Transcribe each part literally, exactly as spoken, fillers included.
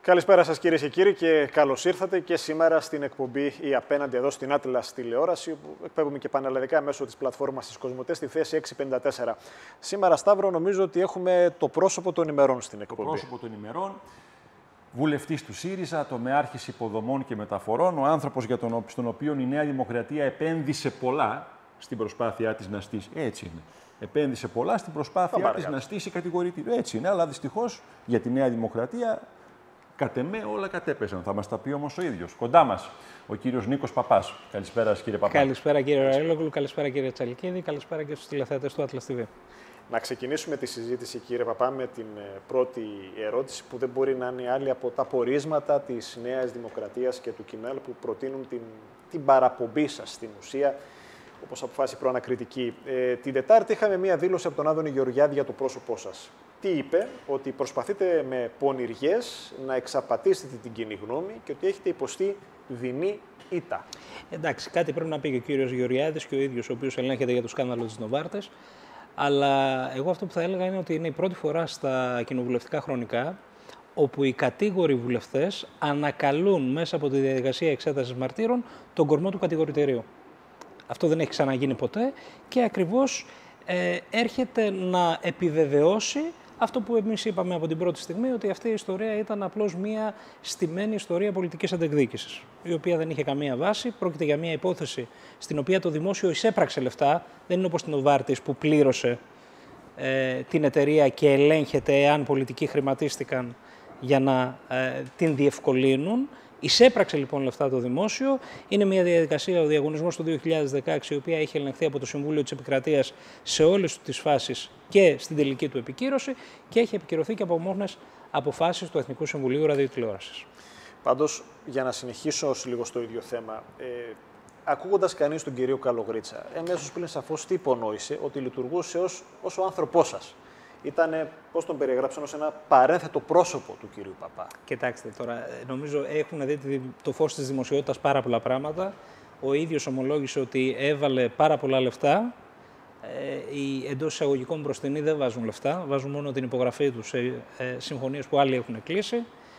Καλησπέρα σας κυρίες και κύριοι και καλώς ήρθατε και σήμερα στην εκπομπή ή απέναντι εδώ στην Άτλας τηλεόραση, που εκπέμπουμε και πανελλαδικά μέσω της πλατφόρμας της Κοσμοτέ στη θέση έξι πενήντα τέσσερα. Σήμερα, Σταύρο, νομίζω ότι έχουμε το πρόσωπο των ημερών στην εκπομπή. Το πρόσωπο των ημερών, βουλευτής του ΣΥΡΙΖΑ, τομεάρχης υποδομών και μεταφορών, ο άνθρωπος για τον, στον οποίο η Νέα Δημοκρατία επένδυσε πολλά στην προσπάθειά της να στήσει. Έτσι είναι. Επένδυσε πολλά στην προσπάθειά της να στήσει κατηγορητήριο. Έτσι είναι, αλλά δυστυχώς για τη Νέα Δημοκρατία κατ' εμέ όλα κατέπεσαν. Θα μας τα πει όμως ο ίδιος. Κοντά μας ο κύριος Νίκος Παπάς. Καλησπέρα κύριε Παπά. Καλησπέρα κύριε Ραήλογλου, καλησπέρα κύριε Τσαλικίδη, καλησπέρα και στους τηλεθεατές του Atlas τι βι. Να ξεκινήσουμε τη συζήτηση, κύριε Παπά, με την πρώτη ερώτηση που δεν μπορεί να είναι άλλη από τα πορίσματα της Νέας Δημοκρατίας και του Κινάλ που προτείνουν την, την παραπομπή σας στην ουσία, όπως αποφάσισε η προανακριτική. Ε, την Τετάρτη είχαμε μία δήλωση από τον Άδωνη Γεωργιάδη για το πρόσωπό σας. Τι είπε? Ότι προσπαθείτε με πονηριές να εξαπατήσετε την κοινή γνώμη και ότι έχετε υποστεί δεινή ήττα. Εντάξει, κάτι πρέπει να πει και ο κύριος Γεωργιάδης και ο ίδιος, ο οποίος ελέγχεται για το σκάνδαλο της Νοβάρτες. Αλλά εγώ αυτό που θα έλεγα είναι ότι είναι η πρώτη φορά στα κοινοβουλευτικά χρονικά όπου οι κατήγοροι βουλευτές ανακαλούν μέσα από τη διαδικασία εξέτασης μαρτύρων τον κορμό του κατηγορητηρίου. Αυτό δεν έχει ξαναγίνει ποτέ και ακριβώς ε, έρχεται να επιβεβαιώσει αυτό που εμείς είπαμε από την πρώτη στιγμή, ότι αυτή η ιστορία ήταν απλώς μία στημένη ιστορία πολιτικής αντεκδίκησης, η οποία δεν είχε καμία βάση. Πρόκειται για μία υπόθεση στην οποία το δημόσιο εισέπραξε λεφτά. Δεν είναι όπως την Νοβάρτης που πλήρωσε ε, την εταιρεία και ελέγχεται εάν πολιτικοί χρηματίστηκαν για να ε, την διευκολύνουν. Εισέπραξε λοιπόν λεφτά το δημόσιο. Είναι μια διαδικασία, ο διαγωνισμός του δύο χιλιάδες δεκαέξι, η οποία έχει ελεγχθεί από το Συμβούλιο της Επικρατείας σε όλες τις φάσεις και στην τελική του επικύρωση και έχει επικυρωθεί και από μόνες αποφάσεις του Εθνικού Συμβουλίου Ραδιοτηλεόρασης. Πάντως, για να συνεχίσω λίγο στο ίδιο θέμα, ε, ακούγοντας κανείς τον κύριο Καλογρίτσα, εμέσως πλην σαφώς τι υπονόησε? Ότι λειτουργούσε ως, ως ο άνθρωπός σας. Ήτανε, πώς τον περιγράψαν, ως ένα παρένθετο πρόσωπο του κυρίου Παπά. Κοιτάξτε τώρα, νομίζω έχουν δει το φως της δημοσιότητας πάρα πολλά πράγματα. Ο ίδιος ομολόγησε ότι έβαλε πάρα πολλά λεφτά. Ε, οι εντός εισαγωγικών μπροστινοί δεν βάζουν λεφτά, βάζουν μόνο την υπογραφή τους σε ε, συμφωνίες που άλλοι έχουν κλείσει.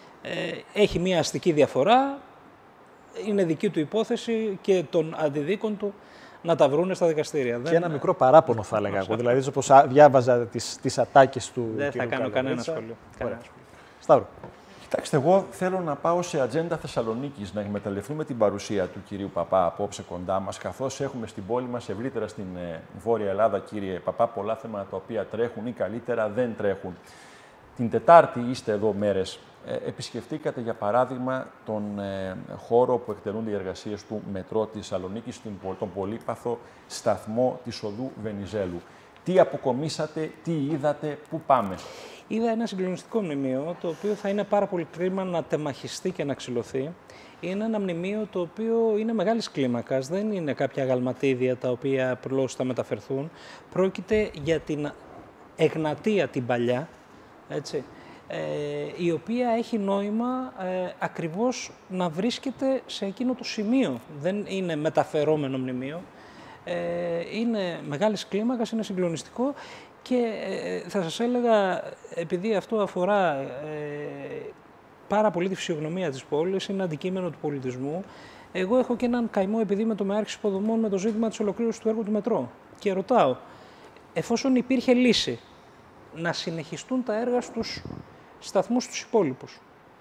Ε, έχει μία αστική διαφορά, είναι δική του υπόθεση και των αντιδίκων του να τα βρούνε στα δικαστήρια. Και δεν... ένα μικρό παράπονο θα έλεγα εγώ, δηλαδή όπως διάβαζα τις, τις ατάκες του Δεν θα κάνω κανένα σχόλιο. Σταύρο. Κοιτάξτε, εγώ θέλω να πάω σε ατζέντα Θεσσαλονίκης, να εκμεταλλευτούμε την παρουσία του κυρίου Παπά απόψε κοντά μας, καθώς έχουμε στην πόλη μας, ευρύτερα στην ε, Βόρεια Ελλάδα, κύριε Παπά, πολλά θέματα τα οποία τρέχουν ή καλύτερα δεν τρέχουν. Την Τετάρτη είστε εδώ μέρες. Ε, επισκεφτήκατε, για παράδειγμα, τον ε, χώρο που εκτελούνται οι εργασίες του Μετρό της Θεσσαλονίκης, τον πολύπαθο σταθμό της οδού Βενιζέλου. Τι αποκομίσατε, τι είδατε, πού πάμε? Είδα ένα συγκλονιστικό μνημείο, το οποίο θα είναι πάρα πολύ κρίμα να τεμαχιστεί και να ξυλωθεί. Είναι ένα μνημείο το οποίο είναι μεγάλης κλίμακας, δεν είναι κάποια αγαλματίδια τα οποία απλώς θα μεταφερθούν. Πρόκειται για την Εγνατία την παλιά, έτσι, ε, η οποία έχει νόημα ε, ακριβώς να βρίσκεται σε εκείνο το σημείο. Δεν είναι μεταφερόμενο μνημείο. Ε, είναι μεγάλης κλίμακας, είναι συγκλονιστικό και ε, θα σας έλεγα, επειδή αυτό αφορά ε, πάρα πολύ τη φυσιογνωμία της πόλης, είναι αντικείμενο του πολιτισμού, εγώ έχω και έναν καημό επειδή είμαι τομεάρχης υποδομών με το ζήτημα της ολοκλήρωσης του έργου του Μετρό. Και ρωτάω, εφόσον υπήρχε λύση να συνεχιστούν τα έργα στους σταθμούς τους υπόλοιπους,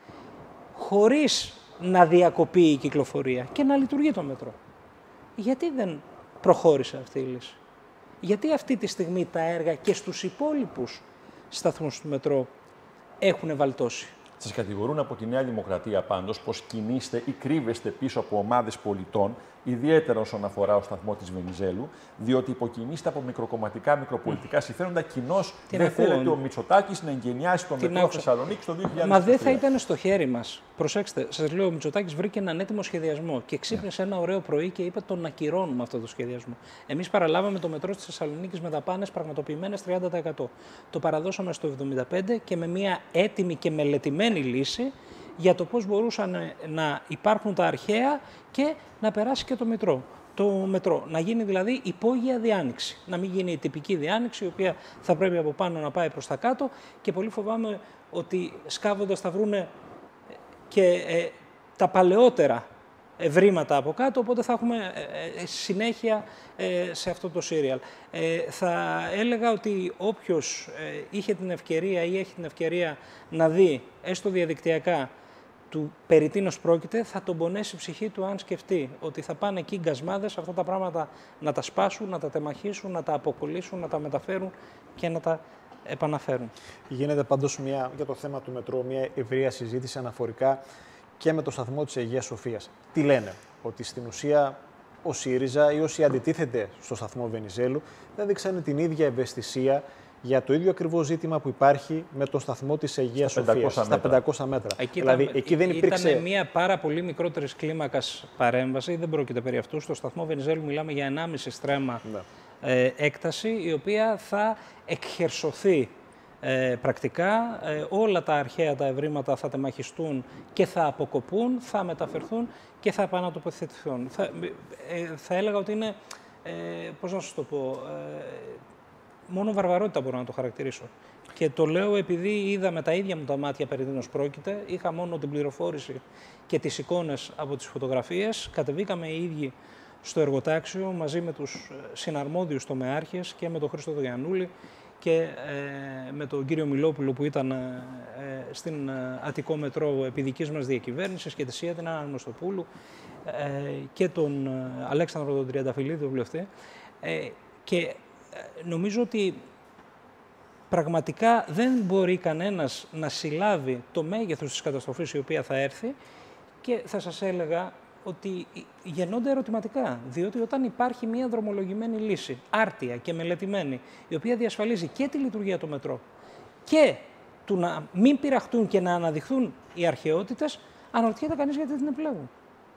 χωρίς να διακοπεί η κυκλοφορία και να λειτουργεί το Μετρό, γιατί δεν προχώρησε αυτή η λύση? Γιατί αυτή τη στιγμή τα έργα και στους υπόλοιπους σταθμούς του Μετρό έχουν βαλτώσει? Σας κατηγορούν από τη Νέα Δημοκρατία πάντως πως κινείστε ή κρύβεστε πίσω από ομάδες πολιτών, ιδιαίτερα όσον αφορά ο σταθμό της Βενιζέλου, διότι υποκινείστε από μικροκομματικά, μικροπολιτικά συμφέροντα. Κοινώς δεν ακούω. Θέλετε ο Μητσοτάκης να εγκαινιάσει το Μετρό Θεσσαλονίκη το δύο χιλιάδες τρία. Μα δεν θα ήταν στο χέρι μας. Προσέξτε, σας λέω, ο Μητσοτάκης βρήκε έναν έτοιμο σχεδιασμό και ξύπνησε yeah. ένα ωραίο πρωί και είπε τον ακυρώνουμε αυτό το σχεδιασμό. Εμείς παραλάβαμε το Μετρό της Θεσσαλονίκης με δαπάνες πραγματοποιημένες τριάντα τοις εκατό. Το παραδώσαμε στο εβδομήντα πέντε τοις εκατό και με μια έτοιμη και μελετημένη λύση για το πώς μπορούσαν να υπάρχουν τα αρχαία και να περάσει και το Μετρό. Το Μετρό. Να γίνει δηλαδή υπόγεια διάνοιξη. Να μην γίνει η τυπική διάνοιξη, η οποία θα πρέπει από πάνω να πάει προς τα κάτω και πολύ φοβάμαι ότι σκάβοντας θα βρούνε και ε, τα παλαιότερα ευρήματα από κάτω, οπότε θα έχουμε ε, ε, συνέχεια ε, σε αυτό το σύριαλ. Ε, θα έλεγα ότι όποιος ε, είχε την ευκαιρία ή έχει την ευκαιρία να δει, έστω διαδικτυακά, του περί τίνος πρόκειται, θα τον πονέσει η ψυχή του αν σκεφτεί ότι θα πάνε εκεί γκασμάδες αυτά τα πράγματα να τα σπάσουν, να τα τεμαχίσουν, να τα αποκολλήσουν, να τα μεταφέρουν και να τα επαναφέρουν. Γίνεται πάντως μια, για το θέμα του μετρό μια ευρεία συζήτηση αναφορικά και με το σταθμό της Αγίας Σοφίας. Τι λένε, ότι στην ουσία ο ΣΥΡΙΖΑ ή όσοι αντιτίθεται στο σταθμό Βενιζέλου δεν δείξανε την ίδια ευαισθησία για το ίδιο ακριβώς ζήτημα που υπάρχει με το σταθμό της Αγίας Σοφίας, στα πεντακόσια μέτρα. Εκεί, δηλαδή, ήταν, εκεί δεν υπήρξε... Ήταν μια πάρα πολύ μικρότερη κλίμακας παρέμβαση, δεν πρόκειται περί αυτού. Στο σταθμό Βενιζέλου μιλάμε για ενάμιση στρέμμα ναι. ε, έκταση, η οποία θα εκχερσωθεί ε, πρακτικά. Ε, όλα τα αρχαία τα ευρήματα θα τεμαχιστούν και θα αποκοπούν, θα μεταφερθούν και θα επανατοποθετηθούν. Θα, ε, θα έλεγα ότι είναι, ε, πώς να σας το πω... Ε, μόνο βαρβαρότητα μπορώ να το χαρακτηρίσω. Και το λέω επειδή είδα με τα ίδια μου τα μάτια περί τίνος πρόκειται. Είχα μόνο την πληροφόρηση και τις εικόνες από τις φωτογραφίες. Κατεβήκαμε οι ίδιοι στο εργοτάξιο μαζί με τους συναρμόδιους τομεάρχες και με τον Χρήστο Γιαννούλη και ε, με τον κύριο Μιλόπουλο που ήταν ε, στην ε, Αττικό Μετρό επί δικής μας διακυβέρνησης και τη ΣΥΑ, την Άννα Γνωστοπούλου ε, και τον ε, Αλέξανδρο τον Τριανταφυλλίδη, τον βουλευτή. Ε, και νομίζω ότι πραγματικά δεν μπορεί κανένας να συλλάβει το μέγεθος της καταστροφής η οποία θα έρθει και θα σας έλεγα ότι γεννώνται ερωτηματικά, διότι όταν υπάρχει μια δρομολογημένη λύση, άρτια και μελετημένη, η οποία διασφαλίζει και τη λειτουργία του μετρό και του να μην πειραχτούν και να αναδειχθούν οι αρχαιότητες, αναρωτιέται κανείς γιατί την επιλέγουν.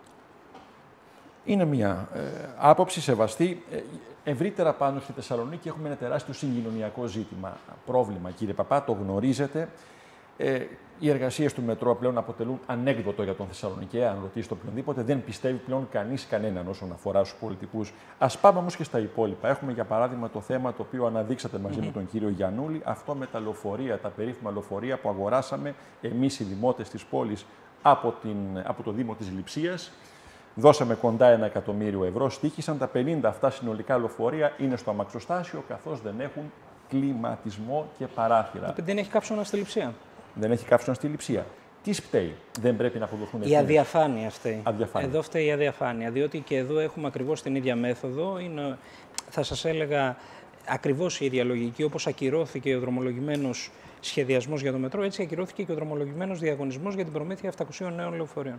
Είναι μια ε, άποψη σεβαστή. Ε, ευρύτερα πάνω στη Θεσσαλονίκη έχουμε ένα τεράστιο συγκοινωνιακό ζήτημα, πρόβλημα. Κύριε Παπά, το γνωρίζετε. Ε, οι εργασίες του μετρό πλέον αποτελούν ανέκδοτο για τον Θεσσαλονικαία. Αν ρωτήσετε οποιονδήποτε, δεν πιστεύει πλέον κανείς κανέναν όσον αφορά στους πολιτικούς. Ας πάμε όμως και στα υπόλοιπα. Έχουμε για παράδειγμα το θέμα το οποίο αναδείξατε μαζί mm-hmm. με τον κύριο Γιαννούλη, αυτό με τα λεωφορεία, τα περίφημα λεωφορεία που αγοράσαμε εμείς οι δημότες της πόλης από, την, από το Δήμο της Λειψίας. Δώσαμε κοντά ένα εκατομμύριο ευρώ, στοίχησαν τα πενήντα αυτά συνολικά λεωφορεία, είναι στο αμαξοστάσιο, καθώς δεν έχουν κλιματισμό και παράθυρα. Δεν έχει κάψωνα στη Λειψία. Δεν έχει κάψωνα στη Λειψία. Τι φταίει, δεν πρέπει να αποδοθούν ευθύνες. Η αδιαφάνεια φταίει. Αδιαφάνεια. Εδώ φταίει η αδιαφάνεια, διότι και εδώ έχουμε ακριβώς την ίδια μέθοδο. Είναι, θα σας έλεγα, ακριβώς η ίδια λογική. Όπως ακυρώθηκε ο δρομολογημένος σχεδιασμός για το μετρό, έτσι ακυρώθηκε και ο δρομολογημένος διαγωνισμός για την προμήθεια επτακοσίων νέων λεωφορείων.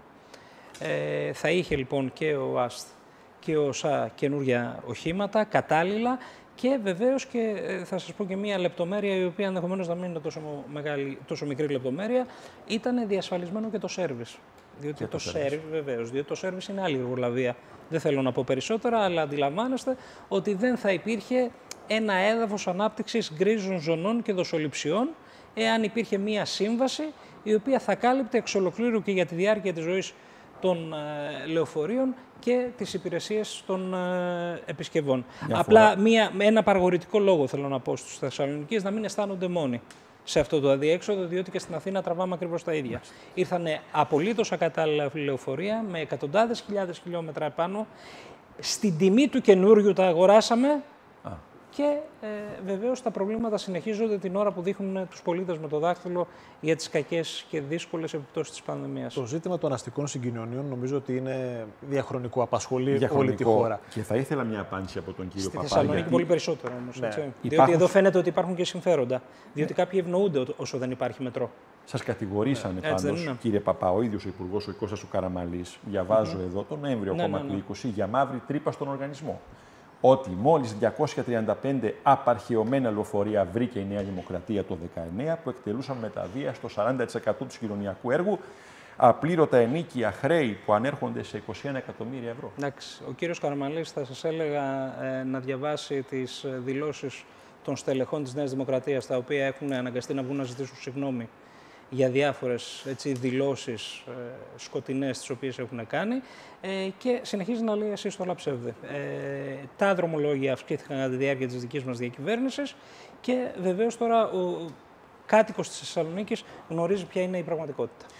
Ε, θα είχε λοιπόν και ο ΑΣΤ και ο ΣΑ καινούργια οχήματα, κατάλληλα και βεβαίως και ε, θα σας πω και μία λεπτομέρεια η οποία ενδεχομένως να μην είναι τόσο, μεγάλη, τόσο μικρή λεπτομέρεια, ήταν διασφαλισμένο και το σέρβις. Διότι και το, το σέρβις, βεβαίως, διότι το σέρβις είναι άλλη εργολαβία. Δεν θέλω να πω περισσότερα, αλλά αντιλαμβάνεστε ότι δεν θα υπήρχε ένα έδαφος ανάπτυξης γκρίζων ζωνών και δοσοληψιών εάν υπήρχε μία σύμβαση η οποία θα κάλυπτε εξ ολοκλήρου και για τη διάρκεια της ζωής των ε, λεωφορείων και τις υπηρεσίες των ε, επισκευών. Μια Απλά μία, με ένα παραγωγητικό λόγο θέλω να πω στους Θεσσαλονικείς να μην αισθάνονται μόνοι σε αυτό το αδιέξοδο, διότι και στην Αθήνα τραβάμε ακριβώς τα ίδια. Ήρθανε απολύτως ακατάλληλα λεωφορεία με εκατοντάδες χιλιάδες χιλιόμετρα επάνω. Στην τιμή του καινούριου τα αγοράσαμε. Α. Και ε, βεβαίως τα προβλήματα συνεχίζονται την ώρα που δείχνουν τους πολίτες με το δάχτυλο για τις κακές και δύσκολες επιπτώσεις της πανδημίας. Το ζήτημα των αστικών συγκοινωνιών νομίζω ότι είναι διαχρονικό, απασχολεί διαχρονικό. όλη τη χώρα. Και θα ήθελα μια απάντηση από τον κύριο Στη Παπά. Στη Θεσσαλονίκη γιατί... πολύ περισσότερο όμως. Ναι. Υπάρχουν... Διότι εδώ φαίνεται ότι υπάρχουν και συμφέροντα. Διότι ναι. κάποιοι ευνοούνται όσο δεν υπάρχει μετρό. Σας κατηγορήσανε ναι. πάντως, κύριε Παπά, ο ίδιος ο Υπουργός, ο Κώστας ο Καραμαλής, διαβάζω mm-hmm. εδώ τον Νοέμβριο ναι, ακόμα ναι, ναι. του είκοσι για μαύρη τρύπα στον οργανισμό. Ότι μόλις διακόσια τριάντα πέντε απαρχαιωμένα λεωφορεία βρήκε η Νέα Δημοκρατία το δεκαεννέα που εκτελούσαν με τα βία στο σαράντα τοις εκατό του συγκοινωνιακού έργου, απλήρωτα ενίκεια χρέη που ανέρχονται σε είκοσι ένα εκατομμύρια ευρώ. Εντάξει, ο κύριος Καραμαλής θα σας έλεγα ε, να διαβάσει τις δηλώσεις των στελεχών της Νέας Δημοκρατίας, τα οποία έχουν αναγκαστεί να βγουν να ζητήσουν συγγνώμη για διάφορες έτσι, δηλώσεις ε, σκοτεινές τις οποίες έχουν κάνει ε, και συνεχίζει να λέει εσείς το λαψεύδε. Ε, τα δρομολόγια αυξήθηκαν κατά τη διάρκεια της δικής μας διακυβέρνησης και βεβαίως τώρα ο κάτοικος της Θεσσαλονίκης γνωρίζει ποια είναι η πραγματικότητα.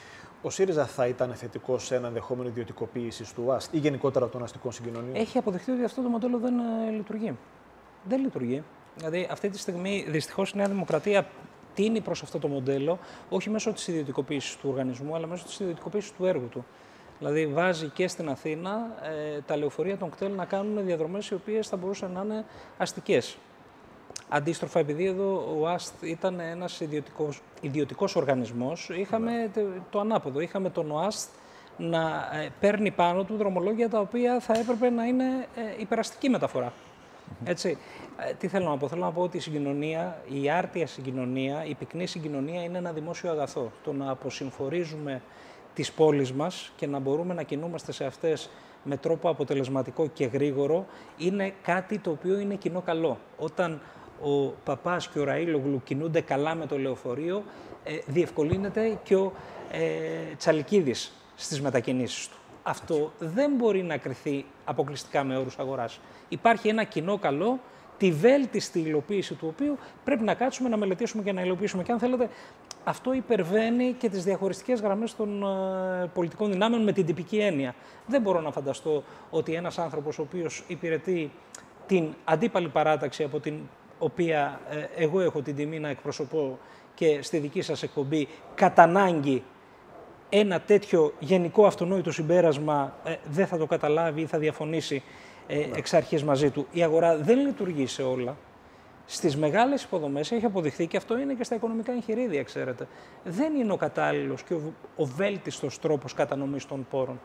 ο ΣΥΡΙΖΑ θα ήταν θετικό σε ένα ενδεχόμενο ιδιωτικοποίηση του ΟΑΣΤ ή γενικότερα των αστικών συγκοινωνιών? Έχει αποδειχθεί ότι αυτό το μοντέλο δεν ε, λειτουργεί. Δεν λειτουργεί. Δηλαδή, αυτή τη στιγμή, δυστυχώς, η Νέα Δημοκρατία τίνει προς αυτό το μοντέλο, όχι μέσω της ιδιωτικοποίησης του οργανισμού, αλλά μέσω της ιδιωτικοποίησης του έργου του. Δηλαδή, βάζει και στην Αθήνα ε, τα λεωφορεία των ΚΤΕΛ να κάνουν διαδρομές οι οποίες θα μπορούσαν να είναι αστικές. Αντίστροφα, επειδή εδώ ο ΟΑΣΤ ήταν ένας ιδιωτικός, ιδιωτικός οργανισμός, είχαμε yeah. το ανάποδο. Είχαμε τον ΟΑΣΤ να ε, παίρνει πάνω του δρομολόγια τα οποία θα έπρεπε να είναι ε, υπεραστική μεταφορά. Mm-hmm. Έτσι. Ε, τι θέλω να πω, θέλω να πω ότι η συγκοινωνία, η άρτια συγκοινωνία, η πυκνή συγκοινωνία είναι ένα δημόσιο αγαθό. Το να αποσυμφορίζουμε τις πόλεις μας και να μπορούμε να κινούμαστε σε αυτές με τρόπο αποτελεσματικό και γρήγορο είναι κάτι το οποίο είναι κοινό καλό. Όταν ο Παπάς και ο Ραΐλογλου κινούνται καλά με το λεωφορείο, ε, διευκολύνεται και ο ε, Τσαλικίδης στις μετακινήσεις του. Αυτό δεν μπορεί να κριθεί αποκλειστικά με όρους αγοράς. Υπάρχει ένα κοινό καλό, τη βέλτιστη υλοποίηση του οποίου πρέπει να κάτσουμε να μελετήσουμε και να υλοποιήσουμε. Και αν θέλετε, αυτό υπερβαίνει και τις διαχωριστικές γραμμές των ε, πολιτικών δυνάμεων με την τυπική έννοια. Δεν μπορώ να φανταστώ ότι ένας άνθρωπος ο οποίος υπηρετεί την αντίπαλη παράταξη από την οποία ε, εγώ έχω την τιμή να εκπροσωπώ και στη δική σας εκπομπή, κατά ανάγκη ένα τέτοιο γενικό αυτονόητο συμπέρασμα ε, δεν θα το καταλάβει ή θα διαφωνήσει ε, εξ αρχής μαζί του. Η αγορά δεν λειτουργεί σε όλα. Στις μεγάλες υποδομές έχει αποδειχθεί, και αυτό είναι και στα οικονομικά εγχειρίδια, ξέρετε, δεν είναι ο κατάλληλος και ο, ο βέλτιστος τρόπος κατανομής των πόρων.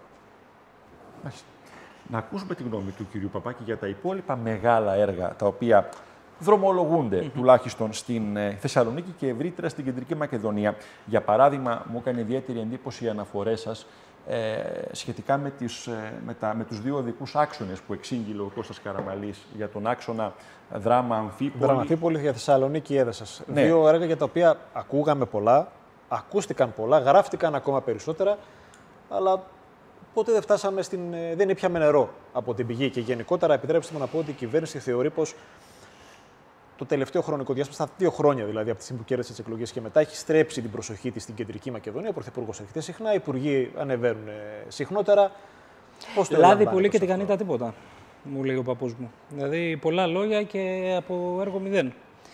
Να ακούσουμε τη γνώμη του κυρίου Παπάκη για τα υπόλοιπα μεγάλα έργα τα οποία δρομολογούνται mm-hmm. τουλάχιστον στην ε, Θεσσαλονίκη και ευρύτερα στην Κεντρική Μακεδονία. Για παράδειγμα, μου έκανε ιδιαίτερη εντύπωση οι αναφορές σας ε, σχετικά με, τις, ε, με, τα, με τους δύο οδικούς άξονες που εξήγηλε ο Κώστας Καραμαλής για τον άξονα Δράμα-Αμφίπολη. Δράμα-Αμφίπολη για Θεσσαλονίκη Έδεσας. Ναι. Δύο έργα για τα οποία ακούγαμε πολλά, ακούστηκαν πολλά, γράφτηκαν ακόμα περισσότερα, αλλά ποτέ δεν φτάσαμε στην. Δεν ήπιαμε νερό από την πηγή. Και γενικότερα, επιτρέψτε μου να πω ότι η κυβέρνηση θεωρεί πως το τελευταίο χρονικό διάστημα, στα δύο χρόνια δηλαδή από τη στιγμή που κέρδισε τις εκλογές και μετά, έχει στρέψει την προσοχή της στην Κεντρική Μακεδονία. Ο Πρωθυπουργός έρχεται συχνά, οι υπουργοί ανεβαίνουν συχνότερα. Πώς το Λάδι πολύ και τηγανίτα τίποτα, μου λέει ο παππούς μου. Δηλαδή πολλά λόγια και από έργο μηδέν.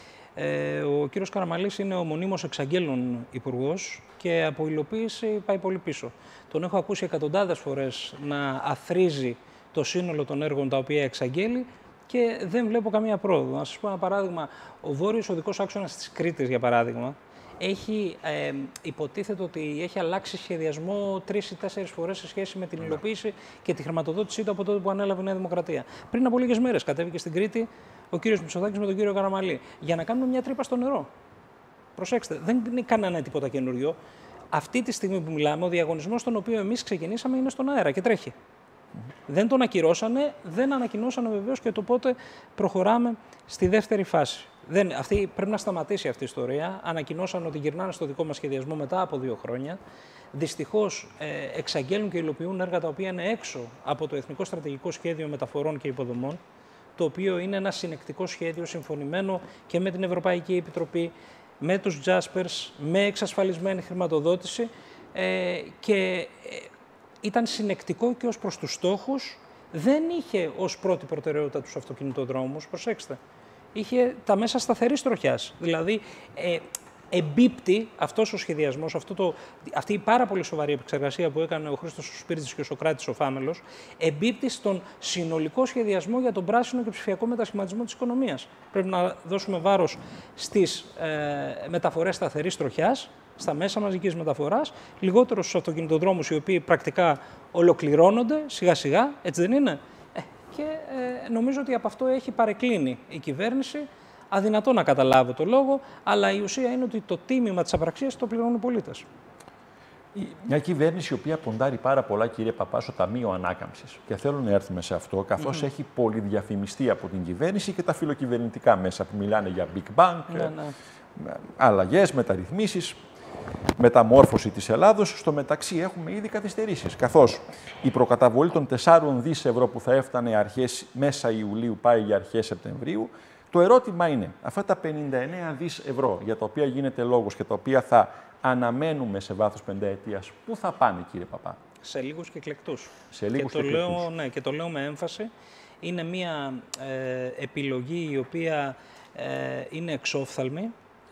Ε, ο κύριος Καραμαλής είναι ο μονίμως εξαγγέλων υπουργός και από υλοποίηση πάει πολύ πίσω. Τον έχω ακούσει εκατοντάδες φορές να αθρίζει το σύνολο των έργων τα οποία εξαγγέλει και δεν βλέπω καμία πρόοδο. Να σας πω ένα παράδειγμα. Ο βόρειος οδικός άξονας της Κρήτης, για παράδειγμα, έχει, ε, υποτίθεται ότι έχει αλλάξει σχεδιασμό τρεις ή τέσσερις φορές σε σχέση με την υλοποίηση και τη χρηματοδότησή του από τότε που ανέλαβε η Νέα Δημοκρατία. Πριν από λίγες μέρες κατέβηκε στην Κρήτη ο κύριος Μητσοτάκης με τον κύριο Καραμαλή για να κάνουμε μια τρύπα στο νερό. Προσέξτε, δεν είναι κανένα τίποτα καινούριο. Αυτή τη στιγμή που μιλάμε, ο διαγωνισμός τον οποίο εμείς ξεκινήσαμε είναι στον αέρα και τρέχει. Mm-hmm. Δεν τον ακυρώσανε, δεν ανακοινώσανε βεβαίως και το πότε προχωράμε στη δεύτερη φάση. Δεν, αυτή, πρέπει να σταματήσει αυτή η ιστορία. Ανακοινώσαν ότι γυρνάνε στο δικό μας σχεδιασμό μετά από δύο χρόνια. Δυστυχώς ε, εξαγγέλνουν και υλοποιούν έργα τα οποία είναι έξω από το Εθνικό Στρατηγικό Σχέδιο Μεταφορών και Υποδομών, το οποίο είναι ένα συνεκτικό σχέδιο συμφωνημένο και με την Ευρωπαϊκή Επιτροπή, με τους Jaspers, με εξασφαλισμένη χρηματοδότηση ε, και ε, ήταν συνεκτικό και ως προς τους στόχους. Δεν είχε ως πρώτη προτεραιότητα τους αυτοκινητοδρόμους, προσέξτε. Είχε τα μέσα σταθερής τροχιάς. Δηλαδή, ε, εμπίπτει αυτός ο σχεδιασμός, αυτό το, αυτή η πάρα πολύ σοβαρή επεξεργασία που έκανε ο Χρήστος ο Σπίρτης και ο Σωκράτης ο Φάμελος, εμπίπτει στον συνολικό σχεδιασμό για τον πράσινο και ψηφιακό μετασχηματισμό της οικονομίας. Πρέπει να δώσουμε βάρος στις ε, μεταφορές σταθερής τροχιάς, στα μέσα μαζικής μεταφοράς, λιγότερο στους αυτοκινητοδρόμους οι οποίοι πρακτικά ολοκληρώνονται σιγά-σιγά, έτσι δεν είναι? Ε, και ε, νομίζω ότι από αυτό έχει παρεκκλίνει η κυβέρνηση. Αδυνατό να καταλάβω το λόγο, αλλά η ουσία είναι ότι το τίμημα της απραξίας το πληρώνουν οι πολίτες. Μια κυβέρνηση η οποία ποντάρει πάρα πολλά, κύριε Παπά, στο Ταμείο Ανάκαμψης. Και θέλω να έρθουμε σε αυτό, καθώς mm-hmm. έχει πολυδιαφημιστεί από την κυβέρνηση και τα φιλοκυβερνητικά μέσα που μιλάνε για Big Bang, ναι, ναι. αλλαγές, μεταρρυθμίσεις, μεταμόρφωση της Ελλάδος. Στο μεταξύ έχουμε ήδη καθυστερήσεις, καθώς η προκαταβολή των τεσσάρων δισεκατομμυρίων ευρώ που θα έφτανε αρχές μέσα Ιουλίου πάει για αρχές Σεπτεμβρίου. Το ερώτημα είναι, αυτά τα πενήντα εννέα δισεκατομμύρια ευρώ για τα οποία γίνεται λόγος και τα οποία θα αναμένουμε σε βάθος πενταετίας, πού θα πάνε, κύριε Παπά? Σε λίγους και εκλεκτούς. Σε λίγους και, και το εκλεκτούς. λέω, ναι, και το λέω με έμφαση. Είναι μια ε, επιλογή η οποία ε, είναι εξόφθαλμη.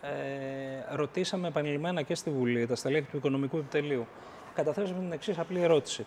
Ε, ρωτήσαμε επανειλημμένα και στη Βουλή, τα στελέχη του Οικονομικού Επιτελείου. Καταθέσαμε την εξής απλή ερώτηση.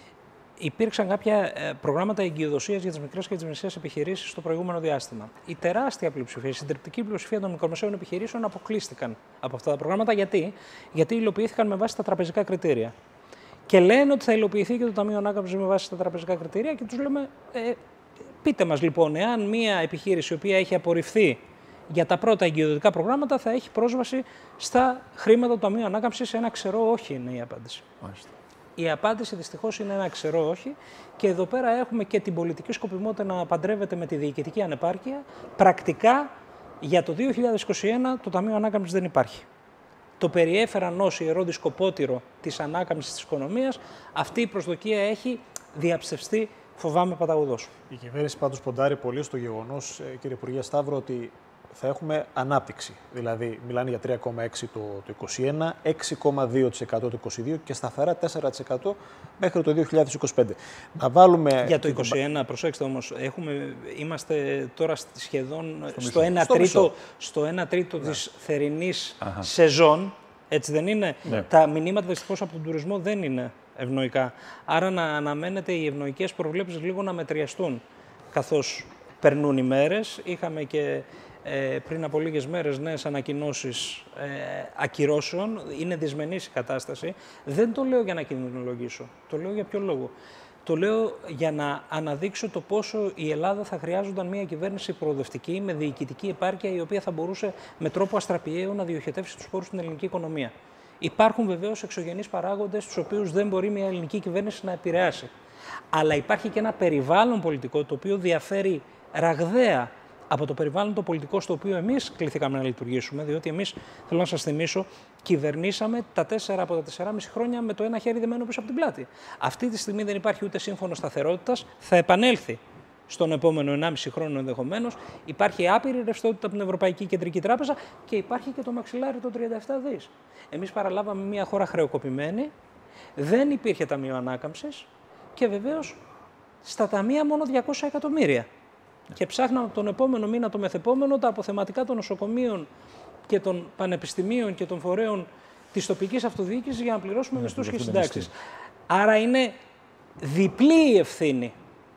Υπήρξαν κάποια ε, προγράμματα εγκυοδοσίας για τις μικρές και τις μεσαίες επιχειρήσεις στο προηγούμενο διάστημα. Η τεράστια πλειοψηφία, η συντριπτική πλειοψηφία των μικρομεσαίων επιχειρήσεων αποκλείστηκαν από αυτά τα προγράμματα. Γιατί? Γιατί υλοποιήθηκαν με βάση τα τραπεζικά κριτήρια. Και λένε ότι θα υλοποιηθεί και το Ταμείο Ανάκαμψης με βάση τα τραπεζικά κριτήρια και τους λέμε, ε, πείτε μας λοιπόν, εάν μια επιχείρηση η οποία έχει απορριφθεί για τα πρώτα εγκυοδοτικά προγράμματα θα έχει πρόσβαση στα χρήματα του Ταμείου Ανάκαμψης, ένα ξερό όχι είναι η απάντηση. Μάλιστα. Η απάντηση δυστυχώς είναι ένα ξερό όχι και εδώ πέρα έχουμε και την πολιτική σκοπιμότητα να παντρεύεται με τη διοικητική ανεπάρκεια. Πρακτικά για το δύο χιλιάδες είκοσι ένα το Ταμείο Ανάκαμψης δεν υπάρχει. Το περιέφεραν ως ιερό δισκοπότηρο της ανάκαμψης της οικονομίας. Αυτή η προσδοκία έχει διαψευστεί, φοβάμαι, παταγωδώς. Η κυβέρνηση πάντως ποντάρει πολύ στο γεγονός, κύριε Υπουργέ Σταύρο, ότι θα έχουμε ανάπτυξη. Δηλαδή, μιλάνε για τρία κόμμα έξι τοις εκατό το είκοσι ένα, έξι κόμμα δύο τοις εκατό το είκοσι δύο και σταθερά τέσσερα τοις εκατό μέχρι το δύο χιλιάδες είκοσι πέντε. Να βάλουμε... Για το είκοσι ένα, προσέξτε όμως, έχουμε, είμαστε τώρα σχεδόν στο, στο, ένα, στο, τρίτο, στο ένα τρίτο ναι. της θερινής Αχα. σεζόν, έτσι δεν είναι? Ναι. Τα μηνύματα δυστυχώς από τον τουρισμό δεν είναι ευνοϊκά. Άρα να αναμένεται οι ευνοϊκές προβλέψεις λίγο να μετριαστούν καθώς περνούν οι μέρες. Είχαμε και ε, πριν από λίγες μέρες νέες ανακοινώσεις ε, ακυρώσεων. Είναι δυσμενής η κατάσταση. Δεν το λέω για να κινδυνολογήσω. Το λέω για ποιο λόγο? Το λέω για να αναδείξω το πόσο η Ελλάδα θα χρειάζονταν μια κυβέρνηση προοδευτική, με διοικητική επάρκεια, η οποία θα μπορούσε με τρόπο αστραπιαίο να διοχετεύσει τους πόρους στην ελληνική οικονομία. Υπάρχουν βεβαίως εξωγενείς παράγοντες, τους οποίους δεν μπορεί μια ελληνική κυβέρνηση να επηρεάσει. Αλλά υπάρχει και ένα περιβάλλον πολιτικό το οποίο διαφέρει ραγδαία από το περιβάλλον το πολιτικό στο οποίο εμείς κληθήκαμε να λειτουργήσουμε, διότι εμείς, θέλω να σας θυμίσω, κυβερνήσαμε τα τέσσερα από τα τεσσεράμισι χρόνια με το ένα χέρι δεμένο πίσω από την πλάτη. Αυτή τη στιγμή δεν υπάρχει ούτε σύμφωνο σταθερότητας, θα επανέλθει στον επόμενο ενάμιση χρόνο ενδεχομένως. Υπάρχει άπειρη ρευστότητα από την Ευρωπαϊκή Κεντρική Τράπεζα και υπάρχει και το μαξιλάρι των τριάντα επτά δις. Εμείς παραλάβαμε μια χώρα χρεοκοπημένη, δεν υπήρχε ταμείο ανάκαμψης και βεβαίως στα ταμεία μόνο διακόσια εκατομμύρια. Yeah. Και ψάχναμε τον επόμενο μήνα, το μεθεπόμενο, τα αποθεματικά των νοσοκομείων και των πανεπιστημίων και των φορέων της τοπικής αυτοδιοίκησης για να πληρώσουμε yeah, μισθούς και συντάξεις. Άρα είναι διπλή η ευθύνη.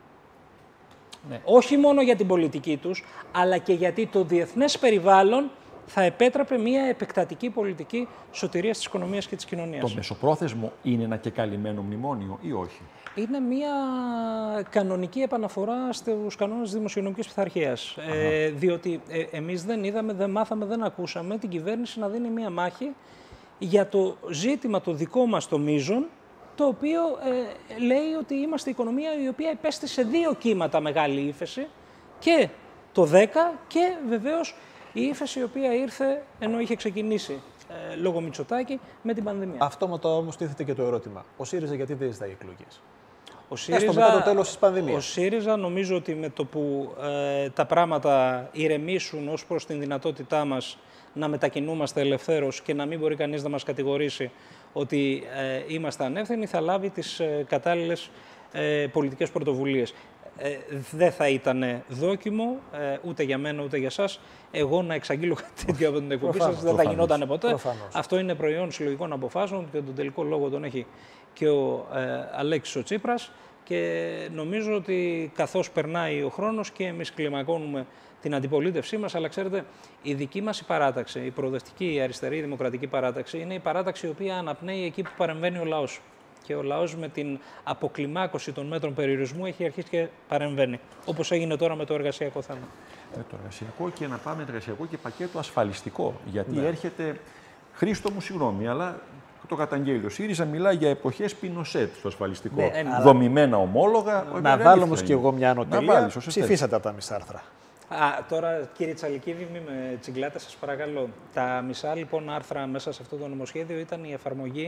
Ναι. Όχι μόνο για την πολιτική τους, αλλά και γιατί το διεθνές περιβάλλον θα επέτρεπε μια επεκτατική πολιτική σωτηρίας της οικονομίας και της κοινωνίας. Το μεσοπρόθεσμο είναι ένα κεκαλυμμένο μνημόνιο ή όχι? Είναι μια κανονική επαναφορά στους κανόνες της δημοσιονομικής πειθαρχίας. Ε, διότι ε, εμείς δεν είδαμε, δεν μάθαμε, δεν ακούσαμε την κυβέρνηση να δίνει μια μάχη για το ζήτημα το δικό μας το μείζον, το οποίο ε, λέει ότι είμαστε η οικονομία η οποία υπέστη σε δύο κύματα μεγάλη ύφεση, και το δέκα και βεβαίως η ύφεση η οποία ήρθε ενώ είχε ξεκινήσει ε, λόγω Μητσοτάκη με την πανδημία. Αυτόματα όμως τίθεται και το ερώτημα. Ο ΣΥΡΙΖΑ γιατί δεν ζητάει εκλογές? Ο ΣΥΡΙΖΑ, Έστω μετά το τέλος της πανδημίας. Ο ΣΥΡΙΖΑ νομίζω ότι με το που ε, τα πράγματα ηρεμήσουν ως προς την δυνατότητά μας να μετακινούμαστε ελευθέρως και να μην μπορεί κανείς να μας κατηγορήσει ότι ε, είμαστε ανεύθυνοι, θα λάβει τις ε, κατάλληλες ε, πολιτικές πρωτοβουλίες. Ε, δεν θα ήταν δόκιμο ε, ούτε για μένα ούτε για εσάς εγώ να εξαγγείλω κάτι τέτοιο από την εκπομπή σας. Δεν θα γινόταν ποτέ. Προφανώς. Αυτό είναι προϊόν συλλογικών αποφάσεων και τον τελικό λόγο τον έχει και ο ε, Αλέξης ο Τσίπρας, και νομίζω ότι καθώς περνάει ο χρόνος και εμείς κλιμακώνουμε την αντιπολίτευσή μας, αλλά ξέρετε, η δική μας η παράταξη, η προοδευτική, η αριστερή, η δημοκρατική παράταξη, είναι η παράταξη η οποία αναπνέει εκεί που παρεμβαίνει ο λαός. Και ο λαός με την αποκλιμάκωση των μέτρων περιορισμού έχει αρχίσει και παρεμβαίνει. Όπως έγινε τώρα με το εργασιακό θέμα. Με το εργασιακό, και να πάμε εργασιακό και πακέτο ασφαλιστικό. Γιατί ναι. έρχεται. Χρήστο μου, συγγνώμη, αλλά το καταγγέλει. Ο ΣΥΡΙΖΑ μιλάει για εποχές Πινοσέτ στο ασφαλιστικό. Ναι, δομημένα ομόλογα. Να, να βάλω όμως και εγώ μια ανωτελεία. Ψηφίσατε από τα μισά άρθρα. Α, τώρα, κύριε Τσαλικίδη, μη με τσιγκλάτε, σας παρακαλώ. Τα μισά λοιπόν άρθρα μέσα σε αυτό το νομοσχέδιο ήταν η εφαρμογή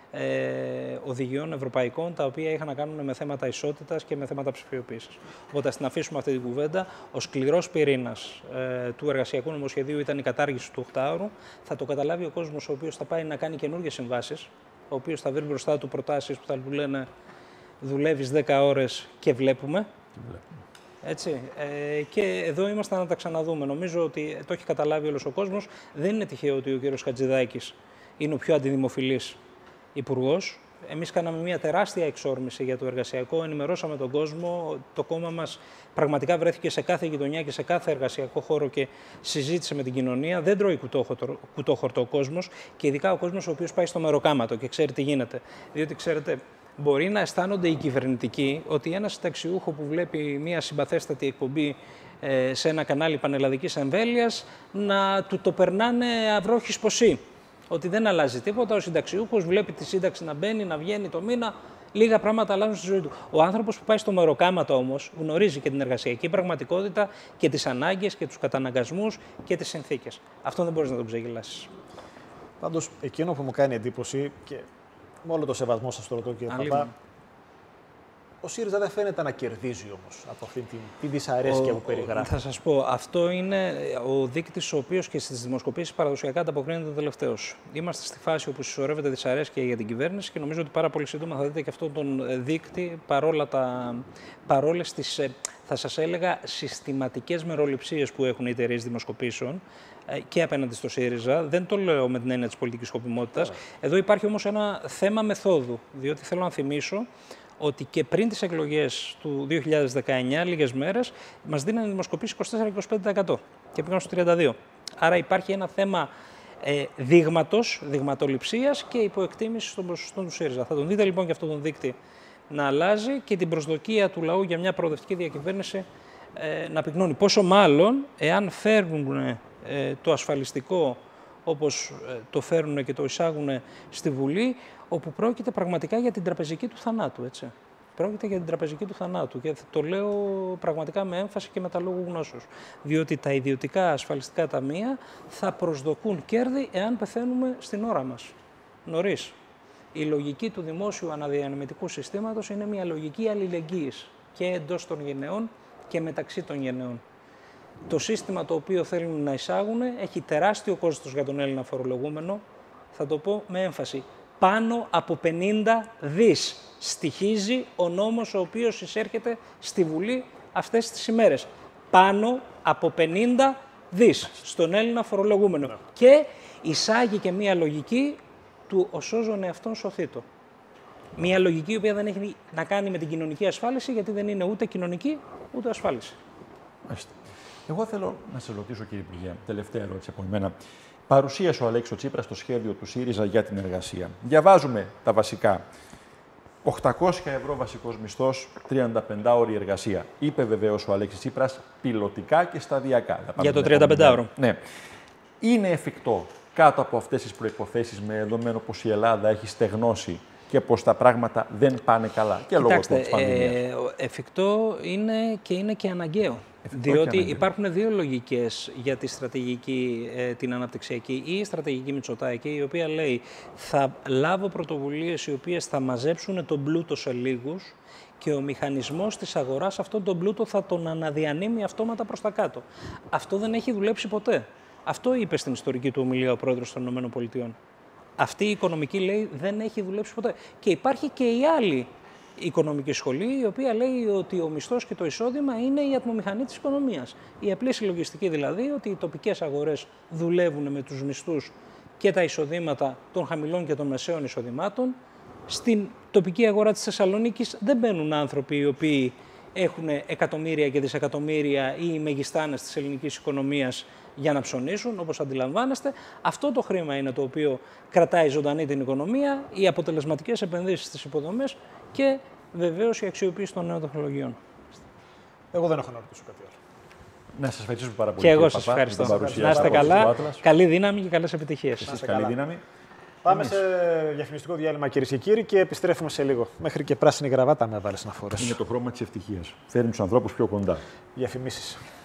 ε, οδηγιών ευρωπαϊκών, τα οποία είχαν να κάνουν με θέματα ισότητας και με θέματα ψηφιοποίησης. Οπότε, ας την αφήσουμε αυτή την κουβέντα. Ο σκληρός πυρήνας ε, του εργασιακού νομοσχεδίου ήταν η κατάργηση του οκτάωρου. Θα το καταλάβει ο κόσμος ο οποίος θα πάει να κάνει καινούργιες συμβάσεις, ο οποίος θα βρει μπροστά του προτάσεις που θα του λένε δουλεύεις δέκα ώρες και βλέπουμε. Έτσι. Ε, και εδώ είμαστε να τα ξαναδούμε. Νομίζω ότι το έχει καταλάβει όλος ο κόσμος. Δεν είναι τυχαίο ότι ο κύριος Χατζηδάκης είναι ο πιο αντιδημοφιλής υπουργός. Εμείς κάναμε μια τεράστια εξόρμηση για το εργασιακό, ενημερώσαμε τον κόσμο. Το κόμμα μας πραγματικά βρέθηκε σε κάθε γειτονιά και σε κάθε εργασιακό χώρο και συζήτησε με την κοινωνία. Δεν τρώει κουτόχορτο, κουτόχορτο ο κόσμος και ειδικά ο κόσμος ο οποίος πάει στο μεροκάματο και ξέρει τι γίνεται. Διότι ξέρετε, μπορεί να αισθάνονται οι κυβερνητικοί ότι ένα συνταξιούχο που βλέπει μια συμπαθέστατη εκπομπή ε, σε ένα κανάλι πανελλαδικής εμβέλειας να του το περνάνε αυρόχης ποσί. Ότι δεν αλλάζει τίποτα, ο συνταξιούχος βλέπει τη σύνταξη να μπαίνει, να βγαίνει το μήνα, λίγα πράγματα αλλάζουν στη ζωή του. Ο άνθρωπος που πάει στο μεροκάματο όμως γνωρίζει και την εργασιακή πραγματικότητα και τις ανάγκες και τους καταναγκασμούς και τις συνθήκες. Αυτό δεν μπορείς να τον ξεγελάσεις. Πάντως, εκείνο που μου κάνει εντύπωση και με όλο το σεβασμό σας το ρωτώ, κύριε Παπά, ο ΣΥΡΙΖΑ δεν φαίνεται να κερδίζει όμως από αυτή τη, τη δυσαρέσκεια που περιγράφει. Θα σας πω, αυτό είναι ο δείκτης ο οποίος και στις δημοσκοπήσεις παραδοσιακά ανταποκρίνεται τελευταίος. Είμαστε στη φάση όπου συσσωρεύεται δυσαρέσκεια για την κυβέρνηση και νομίζω ότι πάρα πολύ σύντομα θα δείτε και αυτόν τον δείκτη παρόλα τα, παρόλες τις, θα σας έλεγα, συστηματικές μεροληψίες που έχουν οι εταιρείες δημοσκοπήσεων και απέναντι στο ΣΥΡΙΖΑ. Δεν το λέω με την έννοια της πολιτικής σκοπιμότητας. Yeah. Εδώ υπάρχει όμως ένα θέμα μεθόδου, διότι θέλω να θυμίσω ότι και πριν τις εκλογές του δύο χιλιάδες δεκαεννιά, λίγες μέρες, μας δίνανε δημοσκοπήσεις είκοσι τέσσερα με είκοσι πέντε τοις εκατό και πήγαν στο τριάντα δύο τοις εκατό. Άρα υπάρχει ένα θέμα ε, δείγματος, δειγματοληψίας και υποεκτίμησης των ποσοστών του ΣΥΡΙΖΑ. Θα τον δείτε λοιπόν και αυτόν τον δείκτη να αλλάζει και την προσδοκία του λαού για μια προοδευτική διακυβέρνηση ε, να πυκνώνει. Πόσο μάλλον εάν φέρνουν ε, το ασφαλιστικό όπως ε, το φέρνουν και το εισάγουν στη Βουλή, όπου πρόκειται πραγματικά για την τραπεζική του θανάτου, έτσι. Πρόκειται για την τραπεζική του θανάτου και το λέω πραγματικά με έμφαση και με τα λόγου γνώσεως. Διότι τα ιδιωτικά ασφαλιστικά ταμεία θα προσδοκούν κέρδη εάν πεθαίνουμε στην ώρα μας, νωρίς. Η λογική του δημόσιου αναδιανεμητικού συστήματος είναι μια λογική αλληλεγγύης και εντός των γενεών και μεταξύ των γενεών. Το σύστημα το οποίο θέλουν να εισάγουν έχει τεράστιο κόστος για τον Έλληνα φορολογούμενο, θα το πω με έμφαση. Πάνω από πενήντα δις στοιχίζει ο νόμος ο οποίος εισέρχεται στη Βουλή αυτές τις ημέρες. Πάνω από πενήντα δις στον Έλληνα φορολογούμενο. Ναι. Και εισάγει και μία λογική του «ο σώζον εαυτόν σωθήτω». Μία λογική η οποία δεν έχει να κάνει με την κοινωνική ασφάλιση, γιατί δεν είναι ούτε κοινωνική ούτε ασφάλιση. Μάλιστα. Εγώ θέλω να σε ρωτήσω, κύριε Υπουργέ, τελευταία ερώτηση από εμένα. Παρουσίασε ο Αλέξης Τσίπρας το σχέδιο του ΣΥΡΙΖΑ για την εργασία. Διαβάζουμε τα βασικά. οκτακόσια ευρώ βασικός μισθός, τριάντα πέντε ώρη εργασία. Είπε βεβαίως ο Αλέξης Τσίπρας πιλωτικά και σταδιακά. Για το τριάντα πέντε ωρο. Ναι. Είναι εφικτό κάτω από αυτές τις προϋποθέσεις, με δεδομένο πως η Ελλάδα έχει στεγνώσει και πως τα πράγματα δεν πάνε καλά και Κοιτάξτε, λόγω της πανδημίας. Ε, εφικτό είναι και είναι και αναγκαίο. Εφικτό διότι και αναγκαίο. Υπάρχουν δύο λογικές για τη στρατηγική, ε, την αναπτυξιακή ή η στρατηγική Μητσοτάκη, η οποία λέει θα λάβω πρωτοβουλίες οι οποίες θα μαζέψουν τον πλούτο σε λίγους και ο μηχανισμός της αγοράς αυτόν τον πλούτο θα τον αναδιανύμει αυτόματα προς τα κάτω. Αυτό δεν έχει δουλέψει ποτέ. Αυτό είπε στην ιστορική του ομιλία ο πρόεδρος των ΗΠΑ. Αυτή η οικονομική, λέει, δεν έχει δουλέψει ποτέ. Και υπάρχει και η άλλη οικονομική σχολή, η οποία λέει ότι ο μισθός και το εισόδημα είναι η ατμομηχανή της οικονομίας. Η απλή συλλογιστική δηλαδή, ότι οι τοπικές αγορές δουλεύουν με τους μισθούς και τα εισοδήματα των χαμηλών και των μεσαίων εισοδημάτων. Στην τοπική αγορά της Θεσσαλονίκης δεν μπαίνουν άνθρωποι οι οποίοι έχουν εκατομμύρια και δισεκατομμύρια ή οι μεγιστάνες της ελληνικής οικονομίας για να ψωνίσουν, όπως αντιλαμβάνεστε. Αυτό το χρήμα είναι το οποίο κρατάει ζωντανή την οικονομία, οι αποτελεσματικές επενδύσεις στις υποδομές και βεβαίως η αξιοποίηση των νέων τεχνολογιών. Εγώ δεν έχω να ρωτήσω κάτι άλλο. Να σας ευχαριστήσω πάρα πολύ. Και εγώ σας ευχαριστώ. Να είστε καλά, καλή δύναμη και καλές επιτυχίες. Εσείς καλή δύναμη. Πάμε σε διαφημιστικό διάλειμμα, κυρίες και κύριοι, και επιστρέφουμε σε λίγο. Μέχρι και πράσινη γραβάτα με βάλεις να φορέσω. Είναι το χρώμα της ευτυχίας. Φέρνει τους ανθρώπους πιο κοντά. Διαφημίσεις.